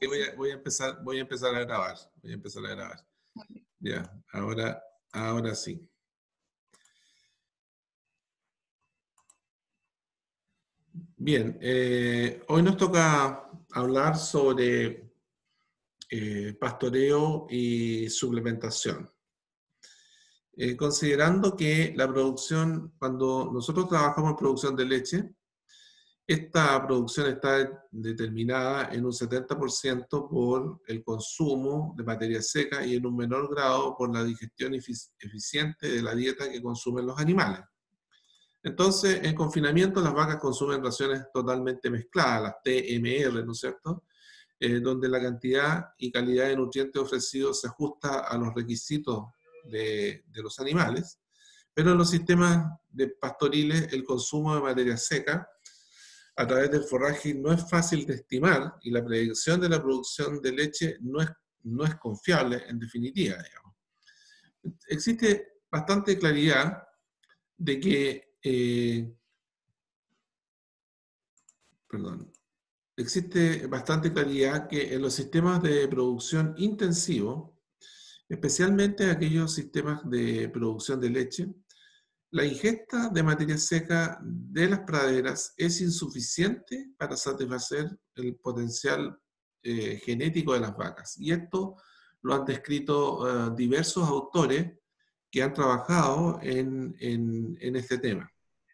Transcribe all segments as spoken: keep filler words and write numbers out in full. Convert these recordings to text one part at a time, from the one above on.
voy a, voy a empezar, voy a empezar a grabar. Voy a empezar a grabar. Ya, ahora, ahora sí. Bien, eh, hoy nos toca hablar sobre eh, pastoreo y suplementación. Eh, considerando que la producción, cuando nosotros trabajamos en producción de leche, esta producción está determinada en un setenta por ciento por el consumo de materia seca y en un menor grado por la digestión eficiente de la dieta que consumen los animales. Entonces, en confinamiento las vacas consumen raciones totalmente mezcladas, las T M R, ¿no es cierto? Eh, donde la cantidad y calidad de nutrientes ofrecidos se ajusta a los requisitos de, de los animales, pero en los sistemas de pastoriles el consumo de materia seca a través del forraje no es fácil de estimar y la predicción de la producción de leche no es, no es confiable en definitiva, digamos. Existe bastante claridad de que eh, perdón, existe bastante claridad que en los sistemas de producción intensivo, especialmente aquellos sistemas de producción de leche, la ingesta de materia seca de las praderas es insuficiente para satisfacer el potencial eh, genético de las vacas. Y esto lo han descrito uh, diversos autores que han trabajado en, en, en este tema.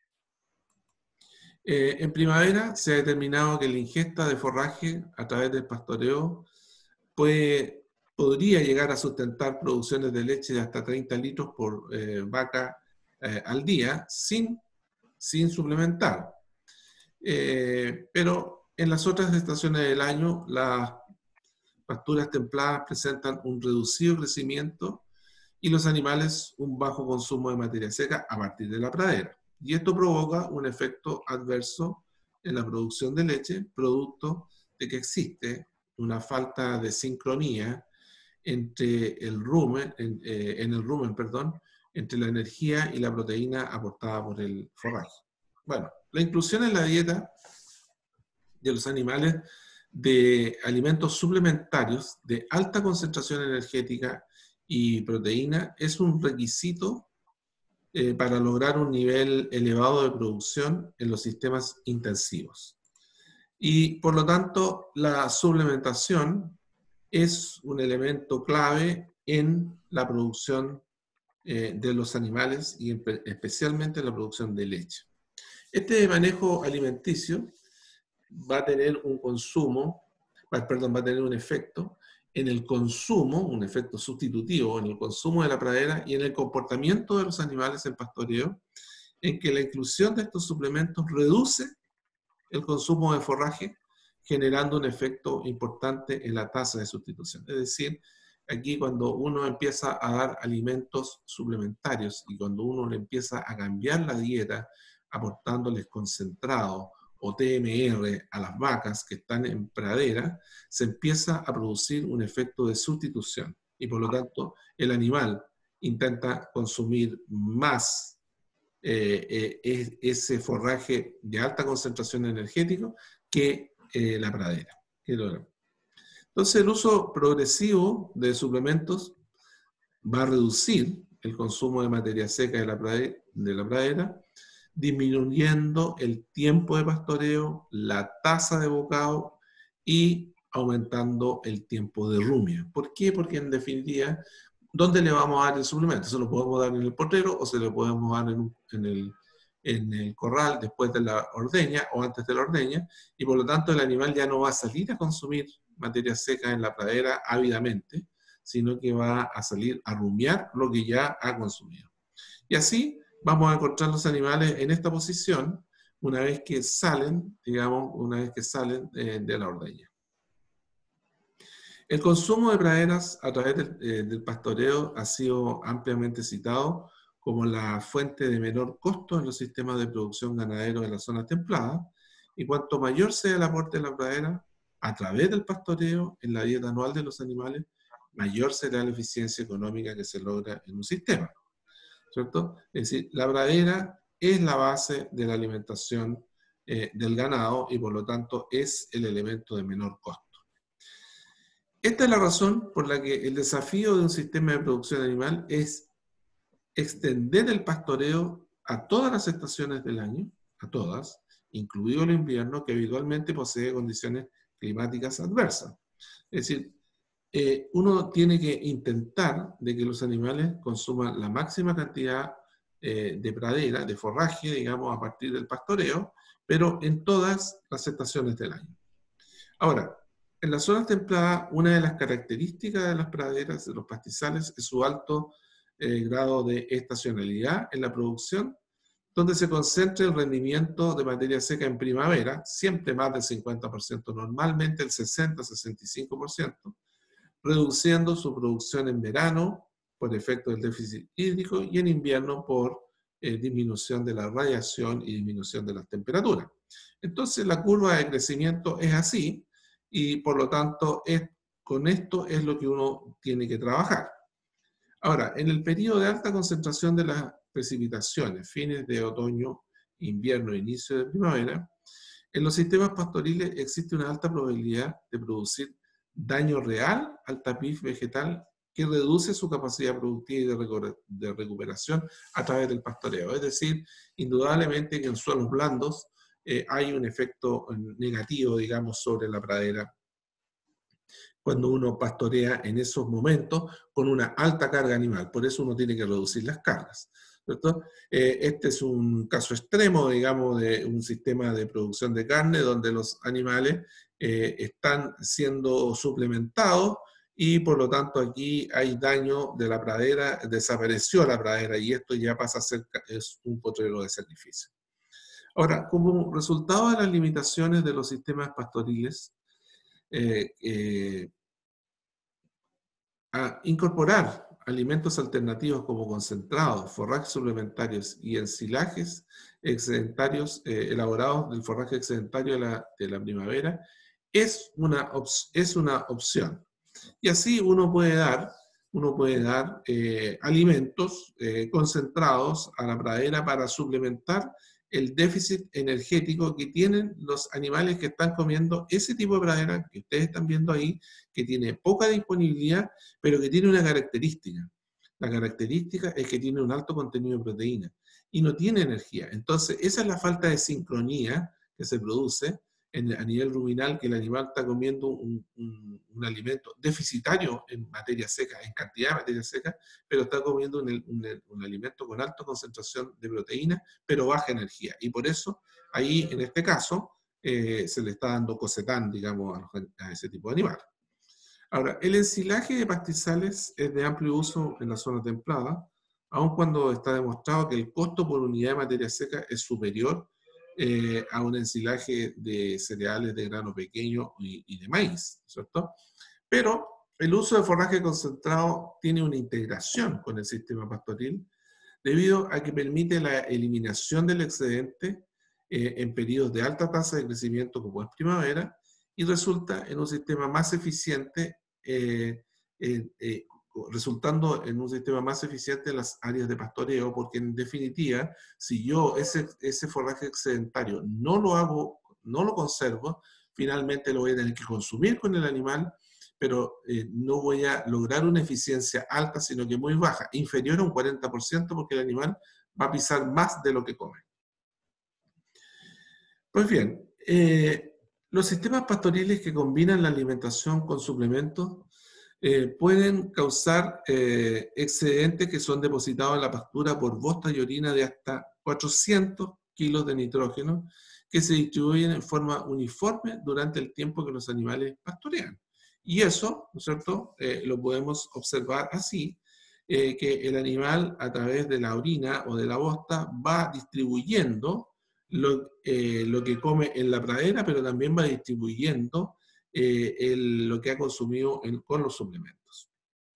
Eh, en primavera se ha determinado que la ingesta de forraje a través del pastoreo puede, podría llegar a sustentar producciones de leche de hasta treinta litros por eh, vaca eh, al día sin, sin suplementar. Eh, pero en las otras estaciones del año las pasturas templadas presentan un reducido crecimiento y los animales un bajo consumo de materia seca a partir de la pradera. Y esto provoca un efecto adverso en la producción de leche, producto de que existe una falta de sincronía entre el rumen, en, eh, en el rumen, perdón, entre la energía y la proteína aportada por el forraje. Bueno, la inclusión en la dieta de los animales de alimentos suplementarios de alta concentración energética y proteína es un requisito Eh, para lograr un nivel elevado de producción en los sistemas intensivos. Y por lo tanto, la suplementación es un elemento clave en la producción eh, de los animales y en, especialmente en la producción de leche. Este manejo alimenticio va a tener un consumo, va, perdón, va a tener un efecto en el consumo, un efecto sustitutivo en el consumo de la pradera y en el comportamiento de los animales en pastoreo, en que la inclusión de estos suplementos reduce el consumo de forraje, generando un efecto importante en la tasa de sustitución. Es decir, aquí cuando uno empieza a dar alimentos suplementarios y cuando uno le empieza a cambiar la dieta, aportándoles concentrado o T M R a las vacas que están en pradera, se empieza a producir un efecto de sustitución y por lo tanto el animal intenta consumir más eh, eh, ese forraje de alta concentración energética que eh, la pradera. Entonces el uso progresivo de suplementos va a reducir el consumo de materia seca de la pradera, de la pradera disminuyendo el tiempo de pastoreo, la tasa de bocado y aumentando el tiempo de rumia. ¿Por qué? Porque en definitiva, ¿dónde le vamos a dar el suplemento? ¿Se lo podemos dar en el potrero o se lo podemos dar en, en, el, en el corral después de la ordeña o antes de la ordeña? Y por lo tanto el animal ya no va a salir a consumir materia seca en la pradera ávidamente, sino que va a salir a rumiar lo que ya ha consumido. Y así vamos a encontrar los animales en esta posición una vez que salen, digamos, una vez que salen eh, de la ordeña. El consumo de praderas a través del, eh, del pastoreo ha sido ampliamente citado como la fuente de menor costo en los sistemas de producción ganadero de las zonas templadas, y cuanto mayor sea el aporte de la pradera a través del pastoreo en la dieta anual de los animales, mayor será la eficiencia económica que se logra en un sistema. ¿Cierto? Es decir, la pradera es la base de la alimentación eh, del ganado y por lo tanto es el elemento de menor costo. Esta es la razón por la que el desafío de un sistema de producción animal es extender el pastoreo a todas las estaciones del año, a todas, incluido el invierno, que habitualmente posee condiciones climáticas adversas. Es decir, eh, uno tiene que intentar de que los animales consuman la máxima cantidad eh, de pradera, de forraje, digamos, a partir del pastoreo, pero en todas las estaciones del año. Ahora, en las zonas templadas, una de las características de las praderas, de los pastizales, es su alto eh, grado de estacionalidad en la producción, donde se concentra el rendimiento de materia seca en primavera, siempre más del cincuenta por ciento, normalmente el sesenta a sesenta y cinco por ciento, reduciendo su producción en verano por efecto del déficit hídrico y en invierno por eh, disminución de la radiación y disminución de las temperaturas. Entonces la curva de crecimiento es así y por lo tanto es, con esto es lo que uno tiene que trabajar. Ahora, en el periodo de alta concentración de las precipitaciones, fines de otoño, invierno, inicio de primavera, en los sistemas pastoriles existe una alta probabilidad de producir daño real al tapiz vegetal que reduce su capacidad productiva y de, de recuperación a través del pastoreo. Es decir, indudablemente que en suelos blandos eh, hay un efecto negativo, digamos, sobre la pradera cuando uno pastorea en esos momentos con una alta carga animal. Por eso uno tiene que reducir las cargas, ¿cierto? Eh, este es un caso extremo, digamos, de un sistema de producción de carne donde los animales eh, están siendo suplementados y por lo tanto aquí hay daño de la pradera, desapareció la pradera y esto ya pasa a ser es un potrero de sacrificio. Ahora, como resultado de las limitaciones de los sistemas pastoriles, eh, eh, a incorporar alimentos alternativos como concentrados, forrajes suplementarios y ensilajes excedentarios eh, elaborados del forraje excedentario de la, de la primavera es una, es una opción. Y así uno puede dar, uno puede dar eh, alimentos eh, concentrados a la pradera para suplementar el déficit energético que tienen los animales que están comiendo ese tipo de pradera que ustedes están viendo ahí, que tiene poca disponibilidad, pero que tiene una característica. La característica es que tiene un alto contenido de proteína y no tiene energía. Entonces, esa es la falta de sincronía que se produce en, a nivel ruminal, que el animal está comiendo un, un, un alimento deficitario en materia seca, en cantidad de materia seca, pero está comiendo un, un, un alimento con alta concentración de proteína, pero baja energía. Y por eso, ahí, en este caso, eh, se le está dando cosetán, digamos, a, a ese tipo de animal. Ahora, el ensilaje de pastizales es de amplio uso en la zona templada, aun cuando está demostrado que el costo por unidad de materia seca es superior eh, a un ensilaje de cereales de grano pequeño y, y de maíz, ¿cierto? Pero el uso de forraje concentrado tiene una integración con el sistema pastoril debido a que permite la eliminación del excedente eh, en periodos de alta tasa de crecimiento como es primavera y resulta en un sistema más eficiente, eh, eh, eh, resultando en un sistema más eficiente en las áreas de pastoreo, porque en definitiva, si yo ese, ese forraje excedentario no lo hago, no lo conservo, finalmente lo voy a tener que consumir con el animal, pero eh, no voy a lograr una eficiencia alta, sino que muy baja, inferior a un cuarenta por ciento, porque el animal va a pisar más de lo que come. Pues bien, eh, los sistemas pastoriles que combinan la alimentación con suplementos eh, pueden causar eh, excedentes que son depositados en la pastura por bosta y orina de hasta cuatrocientos kilos de nitrógeno que se distribuyen en forma uniforme durante el tiempo que los animales pastorean. Y eso, ¿no es cierto?, eh, lo podemos observar así, eh, que el animal a través de la orina o de la bosta va distribuyendo lo, eh, lo que come en la pradera, pero también va distribuyendo eh, el, lo que ha consumido en, con los suplementos.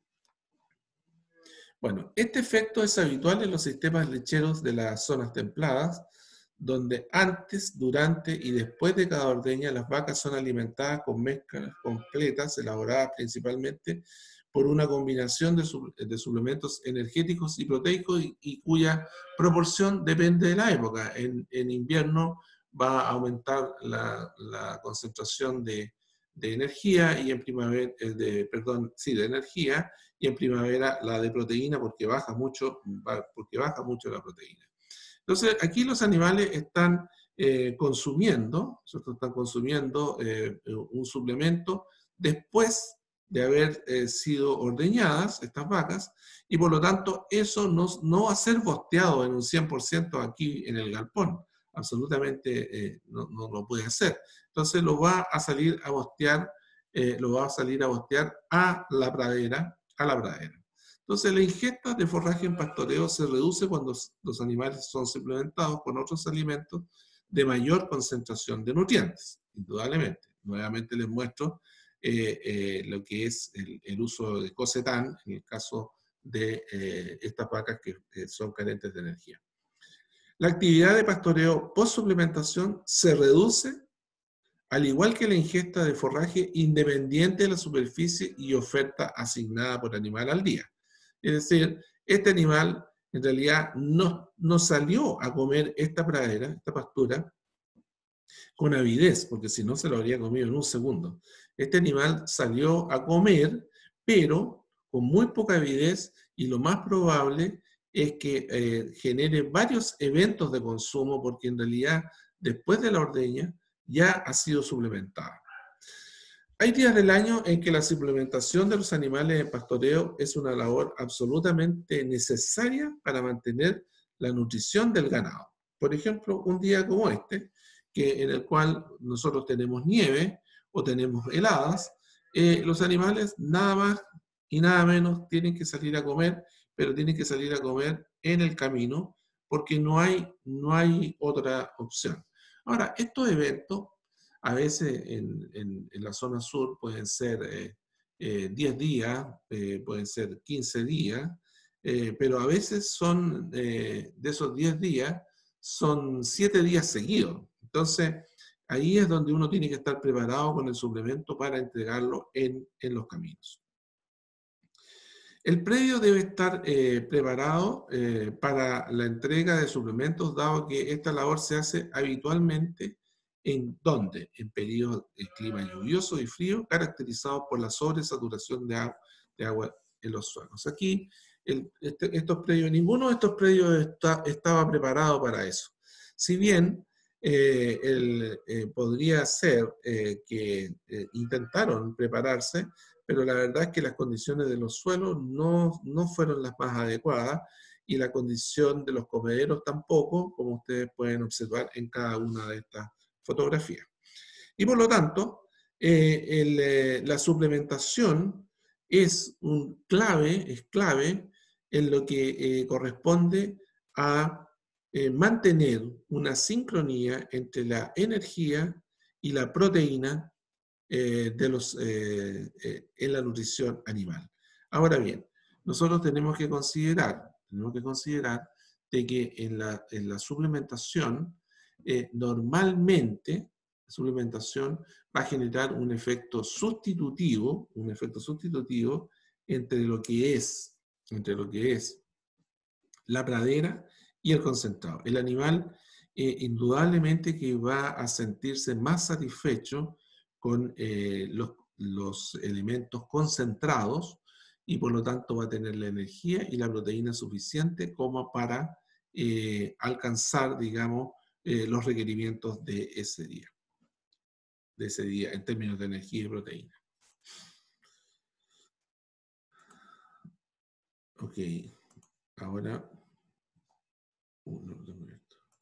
Bueno, este efecto es habitual en los sistemas lecheros de las zonas templadas, donde antes, durante y después de cada ordeña las vacas son alimentadas con mezclas completas, elaboradas principalmente por una combinación de, su, de suplementos energéticos y proteicos y, y cuya proporción depende de la época. En, en invierno va a aumentar la, la concentración de, de energía y en primavera, eh, de, perdón, sí, de energía, y en primavera la de proteína porque baja mucho, porque baja mucho la proteína. Entonces, aquí los animales están eh, consumiendo, ¿cierto? Están consumiendo eh, un suplemento después de haber eh, sido ordeñadas estas vacas, y por lo tanto eso no, no va a ser bosteado en un cien por ciento aquí en el galpón, absolutamente eh, no, no lo puede hacer. Entonces lo va a salir a bostear, eh, lo va a salir a bostear a la pradera, a la pradera. Entonces la ingesta de forraje en pastoreo se reduce cuando los animales son suplementados con otros alimentos de mayor concentración de nutrientes, indudablemente. Nuevamente les muestro eh, eh, lo que es el, el uso de cosetán en el caso de eh, estas vacas que eh, son carentes de energía. La actividad de pastoreo post-suplementación se reduce al igual que la ingesta de forraje independiente de la superficie y oferta asignada por animal al día. Es decir, este animal en realidad no, no salió a comer esta pradera, esta pastura, con avidez, porque si no se lo habría comido en un segundo. Este animal salió a comer, pero con muy poca avidez, y lo más probable es que eh, genere varios eventos de consumo, porque en realidad después de la ordeña ya ha sido suplementada. Hay días del año en que la suplementación de los animales en pastoreo es una labor absolutamente necesaria para mantener la nutrición del ganado. Por ejemplo, un día como este, que en el cual nosotros tenemos nieve o tenemos heladas, eh, los animales nada más y nada menos tienen que salir a comer, pero tienen que salir a comer en el camino porque no hay, no hay otra opción. Ahora, estos eventos a veces en, en, en la zona sur pueden ser eh, eh, diez días, eh, pueden ser quince días, eh, pero a veces son, eh, de esos diez días, son siete días seguidos. Entonces, ahí es donde uno tiene que estar preparado con el suplemento para entregarlo en, en los caminos. El predio debe estar eh, preparado eh, para la entrega de suplementos, dado que esta labor se hace habitualmente en ¿dónde? En periodos de clima lluvioso y frío, caracterizados por la sobresaturación de agua, de agua en los suelos. Aquí, el, este, estos predios, ninguno de estos predios está, estaba preparado para eso. Si bien eh, el, eh, podría ser eh, que eh, intentaron prepararse, pero la verdad es que las condiciones de los suelos no, no fueron las más adecuadas y la condición de los comederos tampoco, como ustedes pueden observar en cada una de estas fotografías. Y por lo tanto, eh, el, eh, la suplementación es un clave, es clave en lo que eh, corresponde a eh, mantener una sincronía entre la energía y la proteína eh, de los, eh, eh, en la nutrición animal. Ahora bien, nosotros tenemos que considerar, tenemos que considerar de que en la, en la suplementación, eh, normalmente, la suplementación va a generar un efecto sustitutivo, un efecto sustitutivo entre lo que es, entre lo que es la pradera y el concentrado. El animal eh, indudablemente que va a sentirse más satisfecho con eh, los, los elementos concentrados y por lo tanto va a tener la energía y la proteína suficiente como para eh, alcanzar, digamos, eh, los requerimientos de ese día, de ese día en términos de energía y proteína. Ok, ahora... Uh, no, no, no.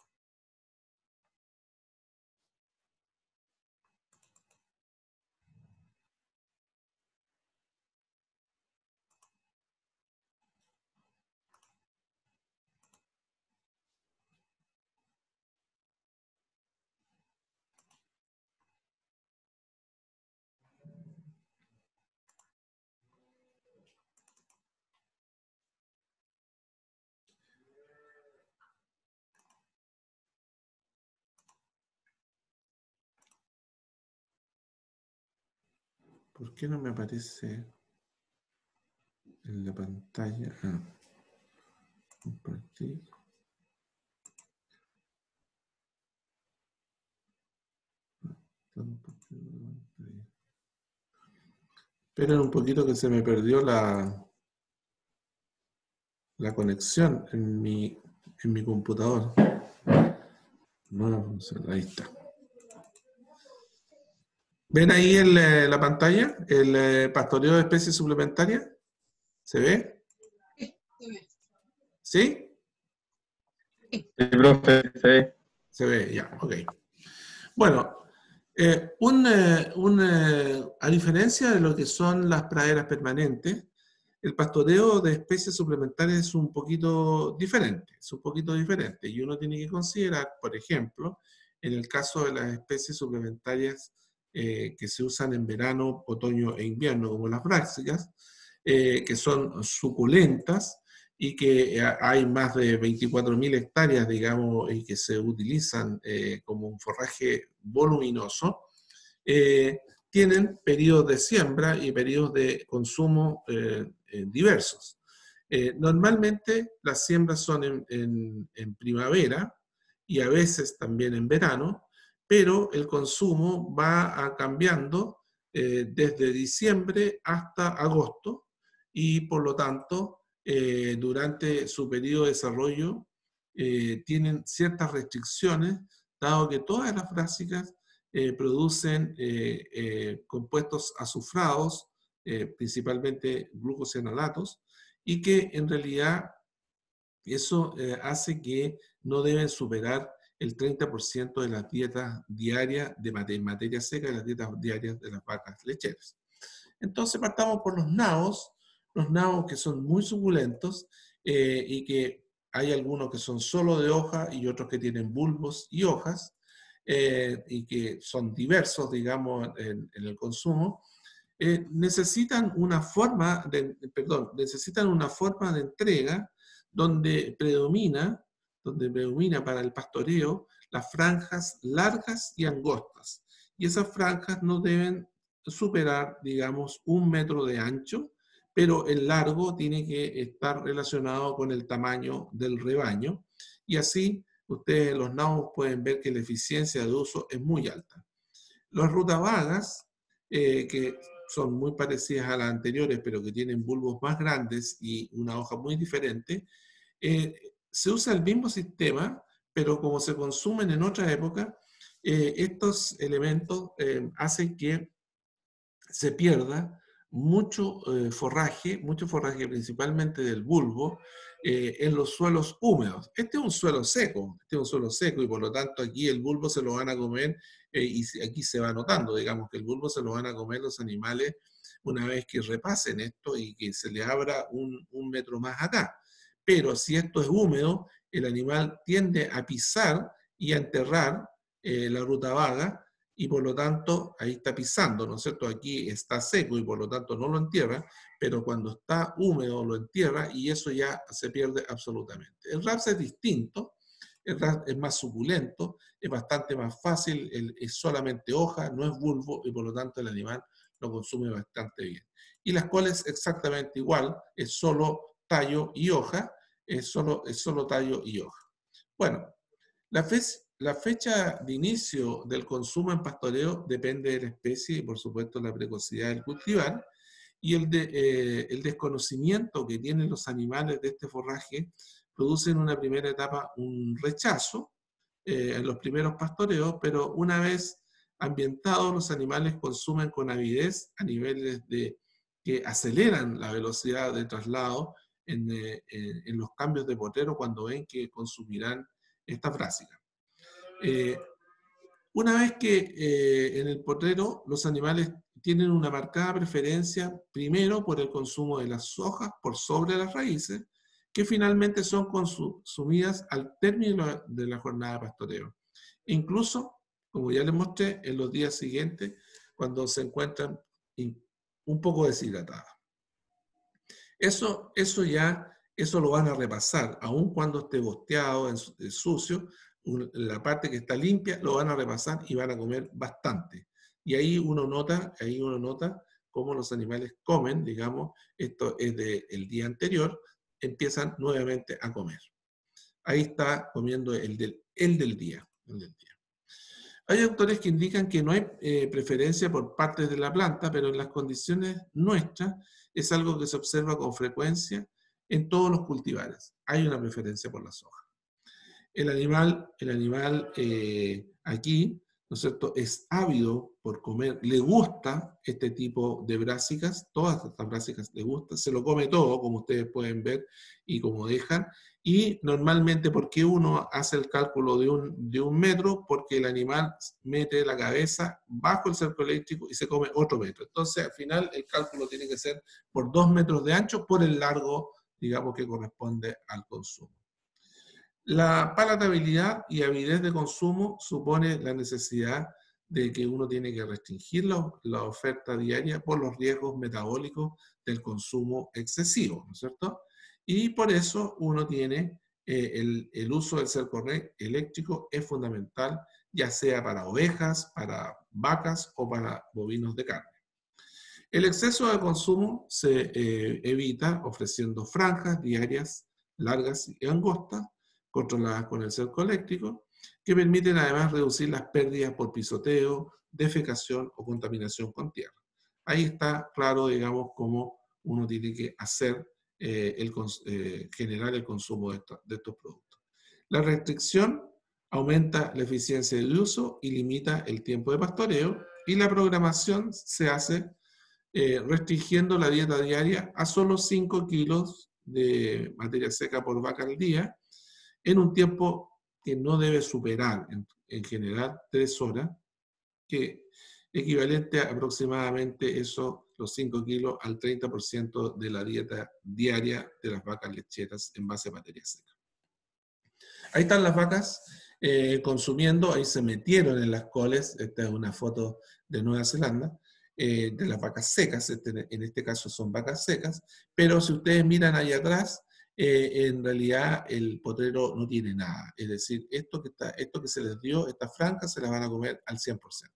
¿Por qué no me aparece en la pantalla? Ah, compartir. Esperen un poquito que se me perdió la, la conexión en mi, en mi computador. No funciona, ahí está. ¿Ven ahí el, eh, la pantalla? El eh, pastoreo de especies suplementarias. ¿Se ve? ¿Sí? Sí, profe, se ve. Se ve, ya, ok. Bueno, eh, un, eh, un, eh, a diferencia de lo que son las praderas permanentes, el pastoreo de especies suplementarias es un poquito diferente, es un poquito diferente. Y uno tiene que considerar, por ejemplo, en el caso de las especies suplementarias eh, que se usan en verano, otoño e invierno, como las bráxicas, eh, que son suculentas y que eh, hay más de veinticuatro mil hectáreas, digamos, y que se utilizan eh, como un forraje voluminoso, eh, tienen periodos de siembra y periodos de consumo eh, eh, diversos. Eh, normalmente las siembras son en, en, en primavera y a veces también en verano, pero el consumo va a cambiando eh, desde diciembre hasta agosto y por lo tanto eh, durante su periodo de desarrollo eh, tienen ciertas restricciones, dado que todas las brácicas eh, producen eh, eh, compuestos azufrados, eh, principalmente glucosinolatos, y que en realidad eso eh, hace que no deben superar el treinta por ciento de las dietas diarias de materia, materia seca, de las dietas diarias de las vacas lecheras. Entonces partamos por los nabos, los nabos que son muy suculentos eh, y que hay algunos que son solo de hoja y otros que tienen bulbos y hojas eh, y que son diversos, digamos, en, en el consumo, eh, necesitan una forma de, perdón, necesitan una forma de entrega donde predomina, donde predomina para el pastoreo las franjas largas y angostas. Y esas franjas no deben superar, digamos, un metro de ancho, pero el largo tiene que estar relacionado con el tamaño del rebaño. Y así ustedes, los nabos, pueden ver que la eficiencia de uso es muy alta. Las rutabagas, eh, que son muy parecidas a las anteriores, pero que tienen bulbos más grandes y una hoja muy diferente, eh, se usa el mismo sistema, pero como se consumen en otra época, eh, estos elementos eh, hacen que se pierda mucho eh, forraje, mucho forraje principalmente del bulbo, eh, en los suelos húmedos. Este es un suelo seco, este es un suelo seco y por lo tanto aquí el bulbo se lo van a comer eh, y aquí se va notando, digamos, que el bulbo se lo van a comer los animales una vez que repasen esto y que se le abra un, un metro más acá. Pero si esto es húmedo, el animal tiende a pisar y a enterrar eh, la rutabaga y por lo tanto ahí está pisando, ¿no es cierto? Aquí está seco y por lo tanto no lo entierra, pero cuando está húmedo lo entierra y eso ya se pierde absolutamente. El raps es distinto, el raps es más suculento, es bastante más fácil, es solamente hoja, no es bulbo y por lo tanto el animal lo consume bastante bien. Y las coles exactamente igual, es solo tallo y hoja, es solo, es solo tallo y hoja. Bueno, la, fe, la fecha de inicio del consumo en pastoreo depende de la especie y por supuesto la precocidad del cultivar y el, de, eh, el desconocimiento que tienen los animales de este forraje produce en una primera etapa un rechazo eh, en los primeros pastoreos, pero una vez ambientados los animales consumen con avidez a niveles de que aceleran la velocidad de traslado en, eh, en los cambios de potero cuando ven que consumirán esta brásica. Eh, una vez que eh, en el potrero los animales tienen una marcada preferencia primero por el consumo de las hojas por sobre las raíces, que finalmente son consumidas al término de la jornada de pastoreo. Incluso, como ya les mostré, en los días siguientes, cuando se encuentran un poco deshidratadas. Eso, eso ya, eso lo van a repasar, aun cuando esté bosteado, en, en sucio, la parte que está limpia lo van a repasar y van a comer bastante. Y ahí uno nota, ahí uno nota cómo los animales comen, digamos, esto es del día anterior, empiezan nuevamente a comer. Ahí está comiendo el del, el del día. El del día. Hay autores que indican que no hay eh, preferencia por partes de la planta, pero en las condiciones nuestras es algo que se observa con frecuencia en todos los cultivares. Hay una preferencia por la soja. El animal, el animal eh, aquí, ¿no es cierto?, es ávido por comer, le gusta este tipo de brásicas, todas estas brásicas le gustan, se lo come todo, como ustedes pueden ver, y como dejan, y normalmente, ¿por qué uno hace el cálculo de un, de un metro? Porque el animal mete la cabeza bajo el cerco eléctrico y se come otro metro. Entonces, al final, el cálculo tiene que ser por dos metros de ancho por el largo, digamos, que corresponde al consumo. La palatabilidad y avidez de consumo supone la necesidad de que uno tiene que restringir la, la oferta diaria por los riesgos metabólicos del consumo excesivo, ¿no es cierto? Y por eso uno tiene eh, el, el uso del cerco eléctrico es fundamental, ya sea para ovejas, para vacas o para bovinos de carne. El exceso de consumo se eh, evita ofreciendo franjas diarias largas y angostas, controladas con el cerco eléctrico, que permiten además reducir las pérdidas por pisoteo, defecación o contaminación con tierra. Ahí está claro, digamos, cómo uno tiene que hacer, eh, el, eh, generar el consumo de, esto, de estos productos. La restricción aumenta la eficiencia del uso y limita el tiempo de pastoreo, y la programación se hace eh, restringiendo la dieta diaria a solo cinco kilos de materia seca por vaca al día, en un tiempo que no debe superar, en, en general, tres horas, que equivalente a aproximadamente eso, los cinco kilos, al treinta por ciento de la dieta diaria de las vacas lecheras en base a materia seca. Ahí están las vacas eh, consumiendo, ahí se metieron en las coles, esta es una foto de Nueva Zelanda, eh, de las vacas secas, este, en este caso son vacas secas, pero si ustedes miran ahí atrás, Eh, en realidad el potrero no tiene nada. Es decir, esto que, está, esto que se les dio, estas franjas, se las van a comer al cien por ciento.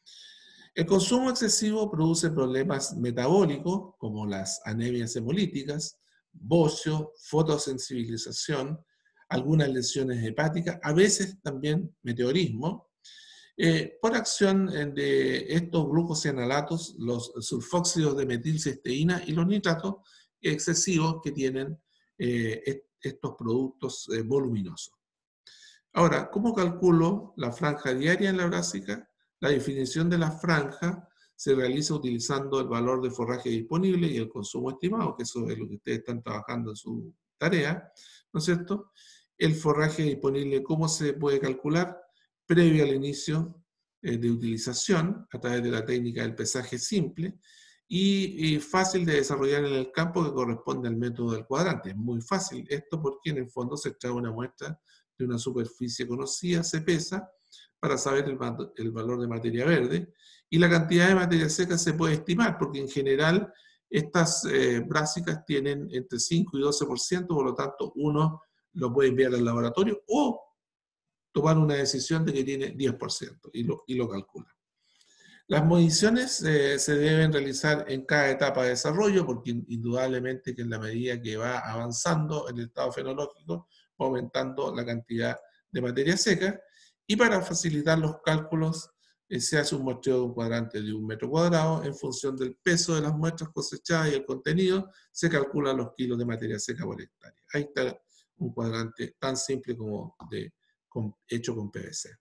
El consumo excesivo produce problemas metabólicos, como las anemias hemolíticas, bocio, fotosensibilización, algunas lesiones hepáticas, a veces también meteorismo, eh, por acción de estos glucosianalatos, los sulfóxidos de metilcisteína y los nitratos excesivos que tienen Eh, estos productos eh, voluminosos. Ahora, ¿cómo calculo la franja diaria en la brásica? La definición de la franja se realiza utilizando el valor de forraje disponible y el consumo estimado, que eso es lo que ustedes están trabajando en su tarea, ¿no es cierto? El forraje disponible, ¿cómo se puede calcular? Previo al inicio eh, de utilización, a través de la técnica del pesaje simple, y, y fácil de desarrollar en el campo, que corresponde al método del cuadrante. Es muy fácil esto porque en el fondo se extrae una muestra de una superficie conocida, se pesa para saber el, el valor de materia verde, y la cantidad de materia seca se puede estimar, porque en general estas eh, brásicas tienen entre cinco y doce por ciento, por lo tanto uno lo puede enviar al laboratorio o tomar una decisión de que tiene diez por ciento y lo, y lo calcula. Las mediciones eh, se deben realizar en cada etapa de desarrollo, porque indudablemente que en la medida que va avanzando el estado fenológico, va aumentando la cantidad de materia seca, y para facilitar los cálculos eh, se hace un muestreo de un cuadrante de un metro cuadrado. En función del peso de las muestras cosechadas y el contenido, se calculan los kilos de materia seca por hectárea. Ahí está un cuadrante tan simple como de, con, hecho con P V C.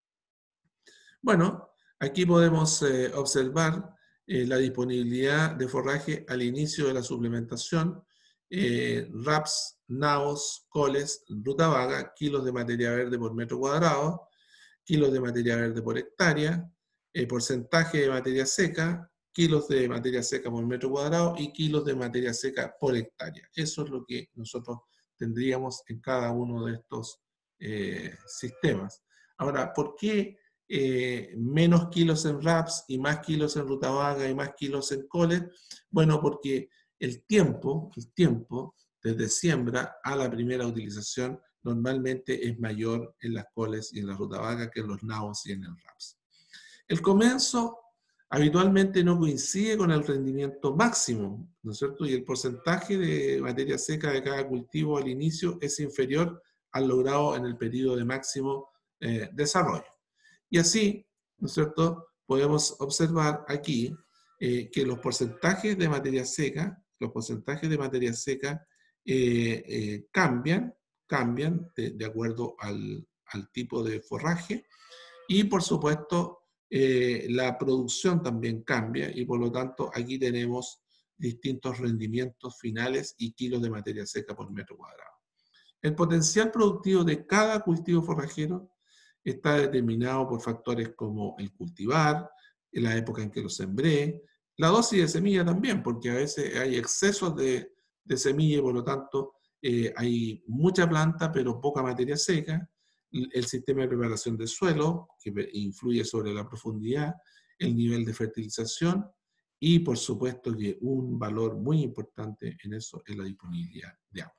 Bueno, aquí podemos eh, observar eh, la disponibilidad de forraje al inicio de la suplementación, eh, raps, nabos, coles, ruta vaga, kilos de materia verde por metro cuadrado, kilos de materia verde por hectárea, eh, porcentaje de materia seca, kilos de materia seca por metro cuadrado y kilos de materia seca por hectárea. Eso es lo que nosotros tendríamos en cada uno de estos eh, sistemas. Ahora, ¿por qué Eh, menos kilos en raps y más kilos en ruta vaga y más kilos en coles? Bueno, porque el tiempo, el tiempo desde siembra a la primera utilización normalmente es mayor en las coles y en la ruta vaga que en los nabos y en el raps. El comenzo habitualmente no coincide con el rendimiento máximo, ¿no es cierto? Y el porcentaje de materia seca de cada cultivo al inicio es inferior al logrado en el periodo de máximo eh, desarrollo. Y así, ¿no es cierto?, podemos observar aquí eh, que los porcentajes de materia seca, los porcentajes de materia seca eh, eh, cambian, cambian de, de acuerdo al, al tipo de forraje, y por supuesto eh, la producción también cambia, y por lo tanto aquí tenemos distintos rendimientos finales y kilos de materia seca por metro cuadrado. El potencial productivo de cada cultivo forrajero está determinado por factores como el cultivar, la época en que lo sembré, la dosis de semilla también, porque a veces hay excesos de, de semilla y por lo tanto eh, hay mucha planta pero poca materia seca, el sistema de preparación del suelo, que influye sobre la profundidad, el nivel de fertilización y por supuesto que un valor muy importante en eso es la disponibilidad de agua.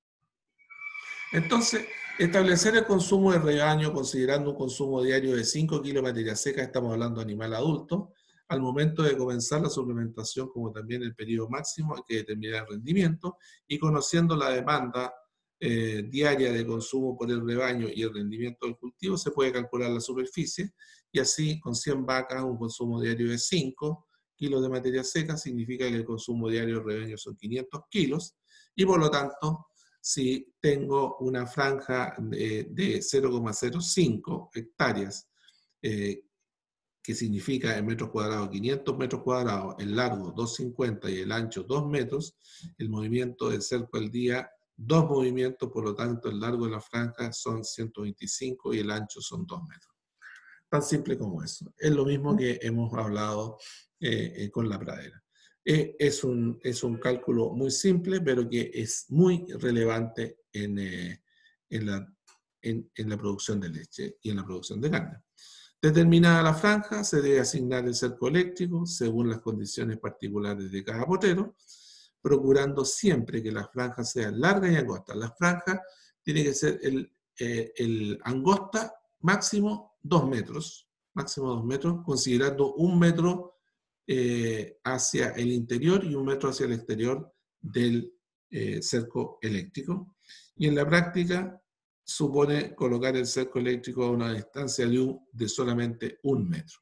Entonces, establecer el consumo de rebaño considerando un consumo diario de cinco kilos de materia seca, estamos hablando de animal adulto, al momento de comenzar la suplementación, como también el periodo máximo, hay que determinar el rendimiento, y conociendo la demanda eh, diaria de consumo por el rebaño y el rendimiento del cultivo, se puede calcular la superficie, y así con cien vacas, un consumo diario de cinco kilos de materia seca, significa que el consumo diario del rebaño son quinientos kilos, y por lo tanto, si tengo una franja de, de cero coma cero cinco hectáreas, eh, que significa en metros cuadrados quinientos metros cuadrados, el largo doscientos cincuenta y el ancho dos metros, el movimiento del cerco al día, dos movimientos, por lo tanto el largo de la franja son ciento veinticinco y el ancho son dos metros. Tan simple como eso. Es lo mismo que hemos hablado eh, eh, con la pradera. Eh, es, un, es un cálculo muy simple, pero que es muy relevante en, eh, en, la, en, en la producción de leche y en la producción de carne. Determinada la franja, se debe asignar el cerco eléctrico según las condiciones particulares de cada potero, procurando siempre que las franjas sean largas y angostas. La franja tiene que ser el, eh, el angosta máximo dos metros, máximo dos metros, considerando un metro eh, hacia el interior y un metro hacia el exterior del eh, cerco eléctrico. Y en la práctica supone colocar el cerco eléctrico a una distancia de, un, de solamente un metro.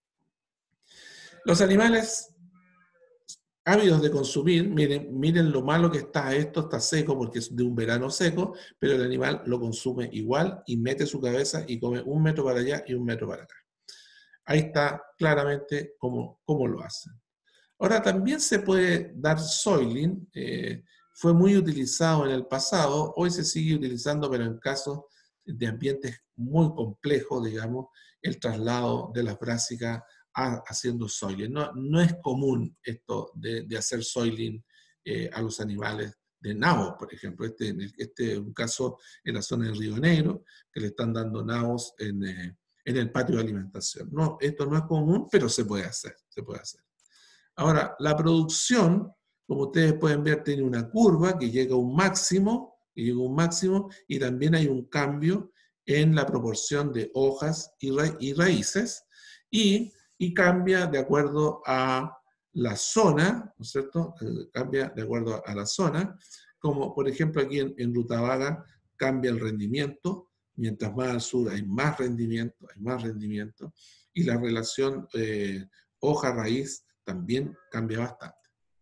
Los animales ávidos de consumir, miren, miren lo malo que está esto, está seco porque es de un verano seco, pero el animal lo consume igual y mete su cabeza y come un metro para allá y un metro para acá. Ahí está claramente cómo, cómo lo hacen. Ahora, también se puede dar soiling, eh, fue muy utilizado en el pasado, hoy se sigue utilizando, pero en casos de ambientes muy complejos, digamos, el traslado de las brásicas a, haciendo soiling. No, no es común esto de, de hacer soiling eh, a los animales de nabos, por ejemplo. Este, este es un caso en la zona del Río Negro, que le están dando nabos en, eh, en el patio de alimentación. No, esto no es común, pero se puede hacer, se puede hacer. Ahora, la producción, como ustedes pueden ver, tiene una curva que llega a un máximo, que llega a un máximo, y también hay un cambio en la proporción de hojas y, ra y raíces, y, y cambia de acuerdo a la zona, ¿no es cierto? Eh, cambia de acuerdo a la zona, como por ejemplo aquí en, en Rutabaga cambia el rendimiento, mientras más al sur hay más rendimiento, hay más rendimiento, y la relación eh, hoja-raíz también cambia bastante.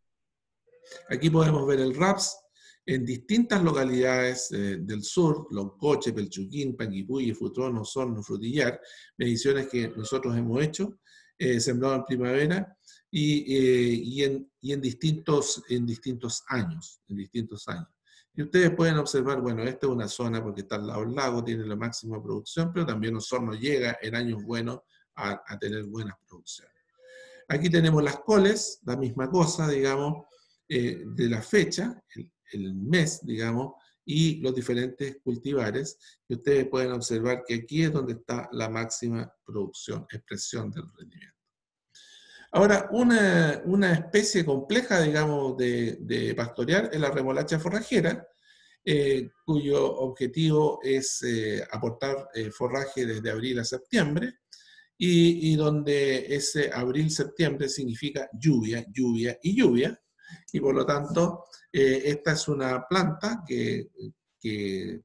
Aquí podemos ver el R A P S en distintas localidades eh, del sur, Loncoche, Pelchuquín, Panguipulli, Futrón, Osorno, Frutillar, mediciones que nosotros hemos hecho, eh, sembrado en primavera y, eh, y, en, y en, distintos, en distintos años, en distintos años. Y ustedes pueden observar, bueno, esta es una zona porque está al lado del lago, tiene la máxima producción, pero también Osorno llega en años buenos a, a tener buenas producciones. Aquí tenemos las coles, la misma cosa, digamos, eh, de la fecha, el, el mes, digamos, y los diferentes cultivares. Y ustedes pueden observar que aquí es donde está la máxima producción, expresión del rendimiento. Ahora, una, una especie compleja, digamos, de, de pastorear es la remolacha forrajera, eh, cuyo objetivo es eh, aportar eh, forraje desde abril a septiembre, Y, y donde ese abril-septiembre significa lluvia, lluvia y lluvia, y por lo tanto eh, esta es una planta que, que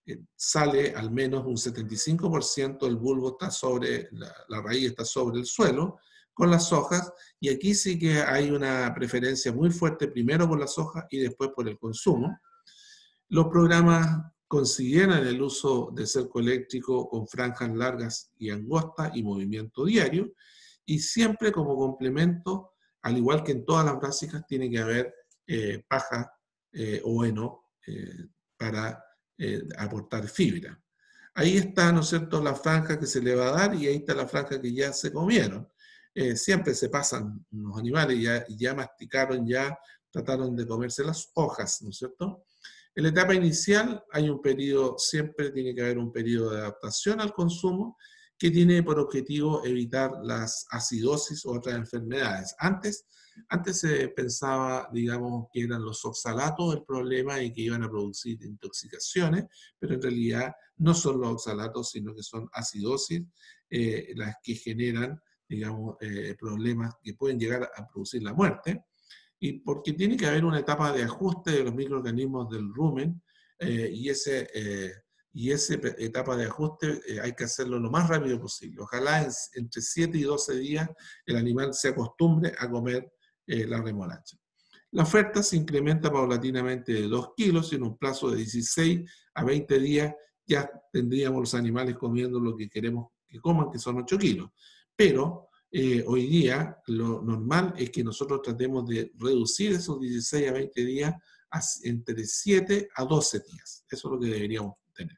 eh, sale al menos un setenta y cinco por ciento del bulbo está sobre, la, la raíz está sobre el suelo, con las hojas, y aquí sí que hay una preferencia muy fuerte, primero por las hojas y después por el consumo. Los programas consideran el uso de cerco eléctrico con franjas largas y angostas y movimiento diario, y siempre como complemento, al igual que en todas las brásicas, tiene que haber eh, paja eh, o heno eh, para eh, aportar fibra. Ahí está, ¿no es cierto?, la franja que se le va a dar, y ahí está la franja que ya se comieron. Eh, siempre se pasan los animales, ya, ya masticaron, ya trataron de comerse las hojas, ¿no es cierto? En la etapa inicial hay un periodo, siempre tiene que haber un periodo de adaptación al consumo que tiene por objetivo evitar las acidosis u otras enfermedades. Antes, antes se pensaba, digamos, que eran los oxalatos el problema y que iban a producir intoxicaciones, pero en realidad no son los oxalatos, sino que son acidosis eh, las que generan, digamos, eh, problemas que pueden llegar a producir la muerte. Y porque tiene que haber una etapa de ajuste de los microorganismos del rumen, eh, y esa eh, y esa etapa de ajuste eh, hay que hacerlo lo más rápido posible. Ojalá en, entre siete y doce días el animal se acostumbre a comer eh, la remolacha. La oferta se incrementa paulatinamente de dos kilos y en un plazo de dieciséis a veinte días ya tendríamos los animales comiendo lo que queremos que coman, que son ocho kilos. Pero Eh, hoy día lo normal es que nosotros tratemos de reducir esos dieciséis a veinte días a entre siete a doce días. Eso es lo que deberíamos tener.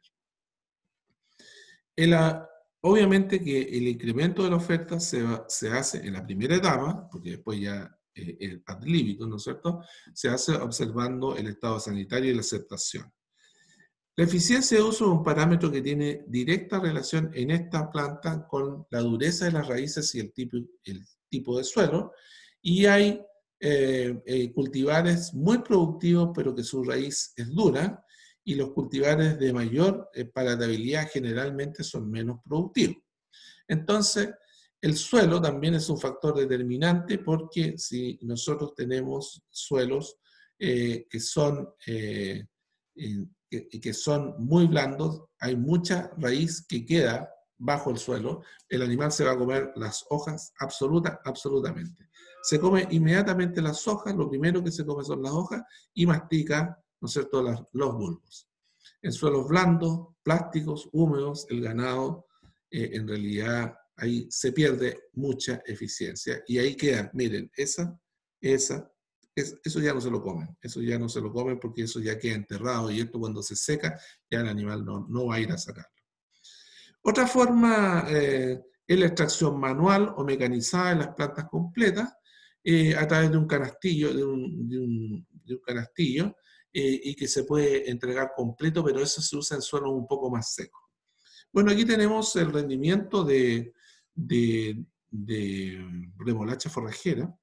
El, obviamente que el incremento de la oferta se, va, se hace en la primera etapa, porque después ya eh, el ad libitum, ¿no es cierto?, se hace observando el estado sanitario y la aceptación. La eficiencia de uso es un parámetro que tiene directa relación en esta planta con la dureza de las raíces y el tipo, el tipo de suelo, y hay eh, eh, cultivares muy productivos pero que su raíz es dura, y los cultivares de mayor eh, palatabilidad generalmente son menos productivos. Entonces, el suelo también es un factor determinante, porque si nosotros tenemos suelos eh, que son... Eh, eh, Que, que son muy blandos, hay mucha raíz que queda bajo el suelo, el animal se va a comer las hojas absoluta, absolutamente. Se come inmediatamente las hojas, lo primero que se come son las hojas, y mastica, ¿no es cierto?, las, los bulbos. En suelos blandos, plásticos, húmedos, el ganado, eh, en realidad, ahí se pierde mucha eficiencia. Y ahí queda, miren, esa, esa, Es, eso ya no se lo comen, eso ya no se lo comen porque eso ya queda enterrado, y esto cuando se seca ya el animal no, no va a ir a sacarlo. Otra forma eh, es la extracción manual o mecanizada de las plantas completas eh, a través de un canastillo, de un, de un, de un canastillo eh, y que se puede entregar completo, pero eso se usa en suelos un poco más secos. Bueno, aquí tenemos el rendimiento de, de, de remolacha forrajera.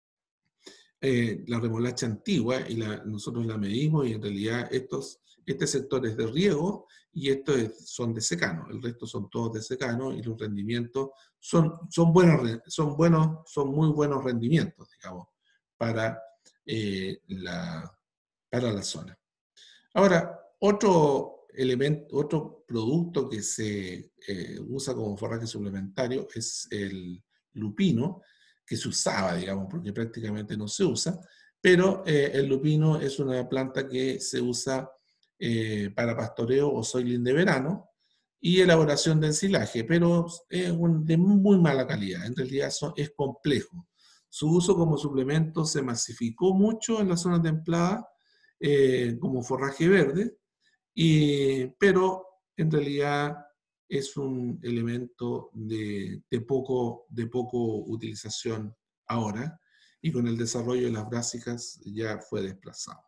Eh, la remolacha antigua, y la, nosotros la medimos, y en realidad estos, este sector es de riego y estos son de secano, el resto son todos de secano, y los rendimientos son, son, buenos, son, buenos, son muy buenos rendimientos, digamos, para, eh, la, para la zona. Ahora, otro elemento, otro producto que se eh, usa como forraje suplementario es el lupino, que se usaba, digamos, porque prácticamente no se usa, pero eh, el lupino es una planta que se usa eh, para pastoreo o soiling de verano y elaboración de ensilaje, pero es un, de muy mala calidad, en realidad son, es complejo. Su uso como suplemento se masificó mucho en las zonas templadas eh, como forraje verde, y, pero en realidad es un elemento de, de, poco, de poco utilización ahora, y con el desarrollo de las brásicas ya fue desplazado.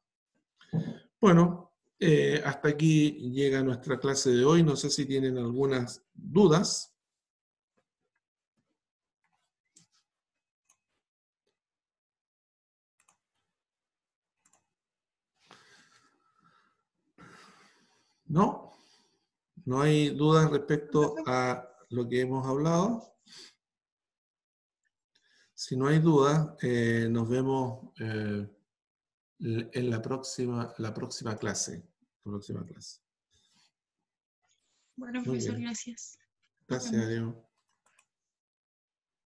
Bueno, eh, hasta aquí llega nuestra clase de hoy. No sé si tienen algunas dudas. ¿No? ¿No hay dudas respecto a lo que hemos hablado? Si no hay dudas, eh, nos vemos eh, en la próxima, la próxima clase. La próxima clase. Bueno, Muy profesor, bien. gracias. Gracias, Diego.